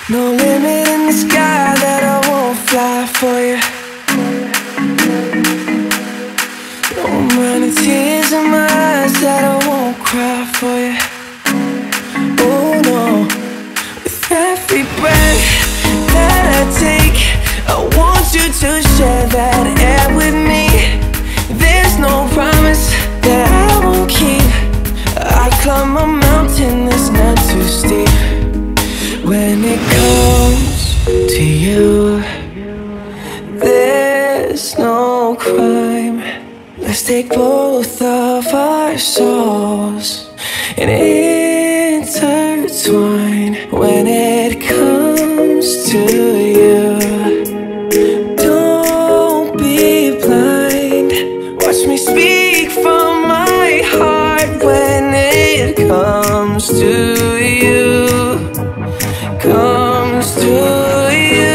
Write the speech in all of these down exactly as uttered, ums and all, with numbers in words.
No limit in the sky that I won't fly for you. No amount of tears in my eyes that I won't cry for you. Oh no, with every breath that I take, I want you to share that air with me. There's no promise that I won't keep. I climb a mountain that's not too steep. When it comes to you, there's no crime. Let's take both of our souls and intertwine. When it comes to you, don't be blind. Watch me speak from my heart. When it comes to you, comes to you.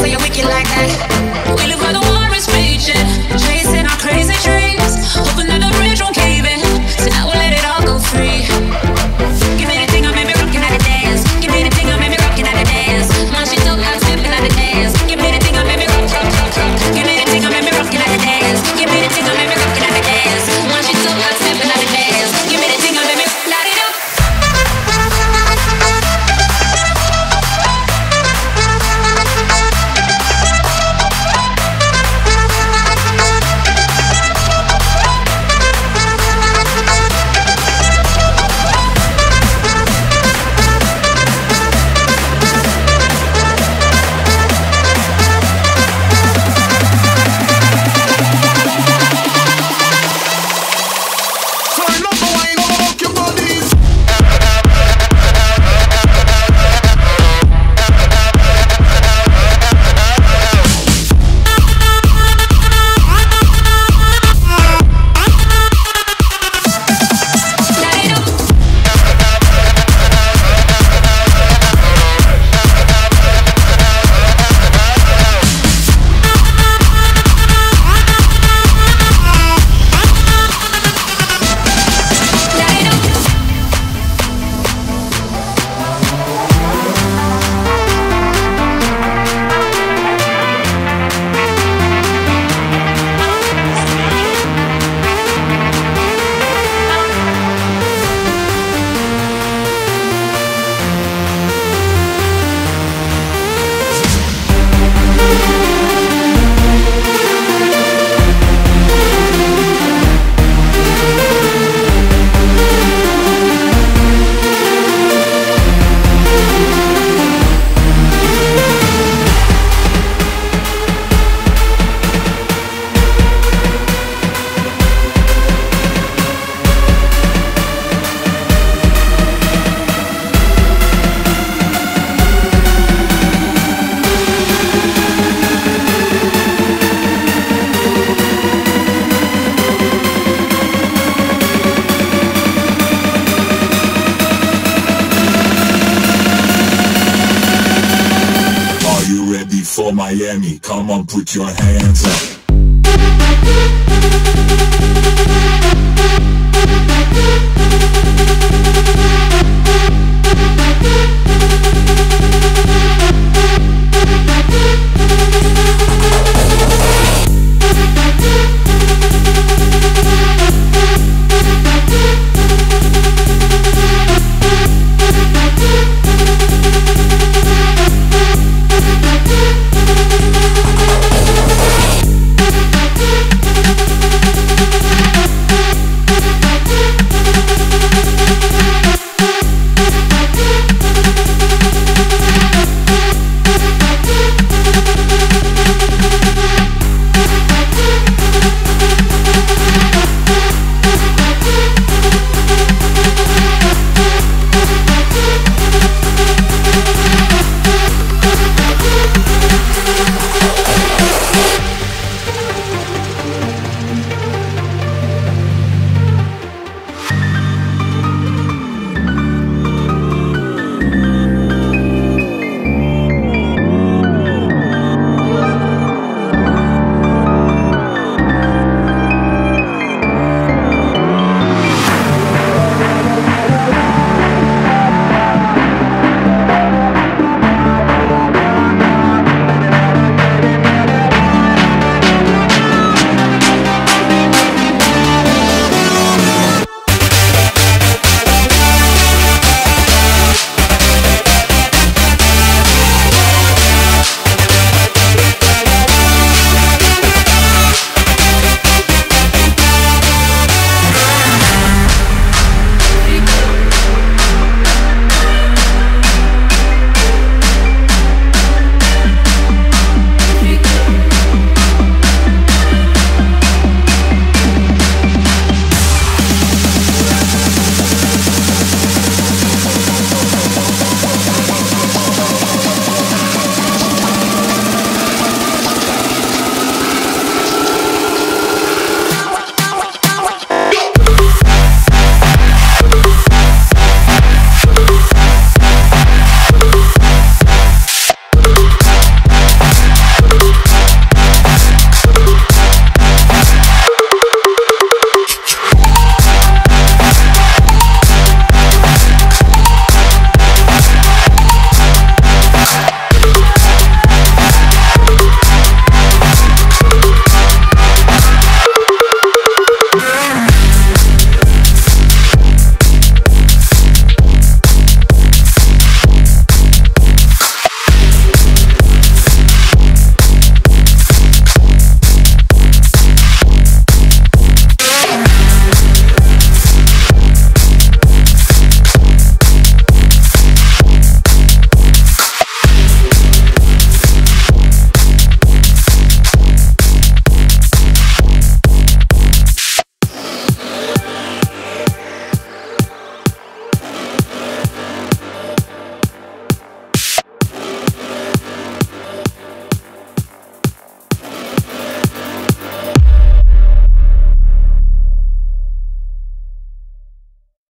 say you're wicked like that. We live where the war is raging, chasing our crazy dreams, hoping that the bridge won't cave in. So now we'll let it all go free. Give me the thing, I made me rockin' at the dance. Give me the thing, I made me rockin' at the dance. Once you talk, I'm stepping at the dance. Give me the thing, I made me rock, rock, rock, rock. Give me the thing, I made me rockin' at the dance. Give me the thing, I made me rockin' at the dance. Once you talk, I'm stepping at the dance. Give me the thing, I made me light it up. For Miami, come on, put your hands up.